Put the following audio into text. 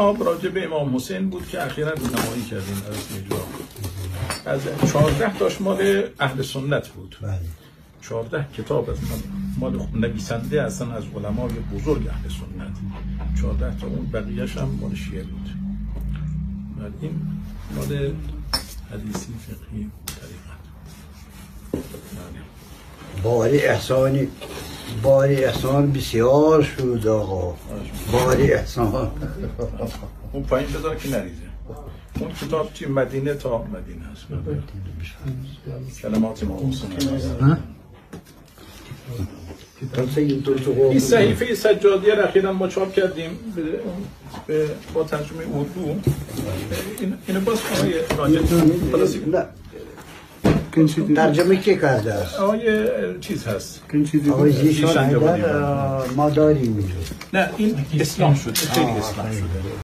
کتاب راجع به امام حسین بود که اخیراً رونمایی کردیم از اجرا. از 14 تاش مال اهل سنت بود. 14 کتاب از مال نویسنده اصلا از علمای بزرگ اهل سنت. 14 تا اون بقیه‌اش هم مال شیعه بود. این مال حدیثی فقهی طریقت. باری احسان بسیار شد آقا. باری احسان. اون پایین بذار که نریزه. اون کتاب چی مدینه تا مدینه هست. کلمات امام حسین. این صحیفه سجادیه را اخیراً ما چاپ کردیم با ترجمه اردو. اینو باز ترجمه کی کرده است؟ آیه چیز هست. آقای زیشان حیدر ما داریم. نه این اسلام شده، خیلی اسلام شده.